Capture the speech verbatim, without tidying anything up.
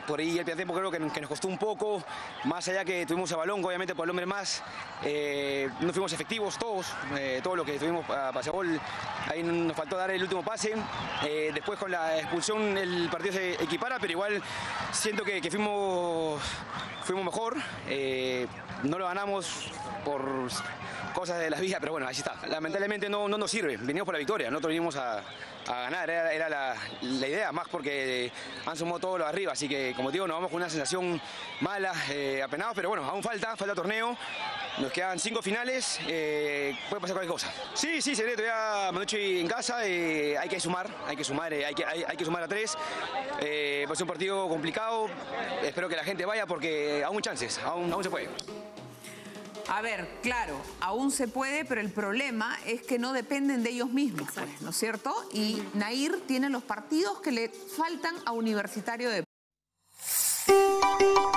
por ahí el primer tiempo creo que, que nos costó un poco, más allá que tuvimos el balón, obviamente por el hombre más, eh, no fuimos efectivos todos, eh, todo lo que tuvimos para pase gol, ahí nos faltó dar el último pase, eh, después con la expulsión el partido se equipara, pero igual siento que, que fuimos, fuimos mejor, eh, no lo ganamos por cosas de la vida, pero bueno, ahí está. Lamentablemente no, no nos sirve, venimos por la victoria, nosotros vinimos a, a ganar, era, era la, la idea, más porque han sumado todo lo de arriba, así que como digo, nos vamos con una sensación mala, eh, apenados, pero bueno, aún falta, falta torneo, nos quedan cinco finales, eh, puede pasar cualquier cosa. Sí, sí, secreto, ya me estoy en casa, eh, hay que sumar, hay que sumar, eh, hay, que, hay, hay que sumar a tres, eh, va a ser un partido complicado, espero que la gente vaya porque aún hay chances, aún, aún se puede. A ver, claro, aún se puede, pero el problema es que no dependen de ellos mismos, pues, ¿no es cierto? Y Nair tiene los partidos que le faltan a Universitario de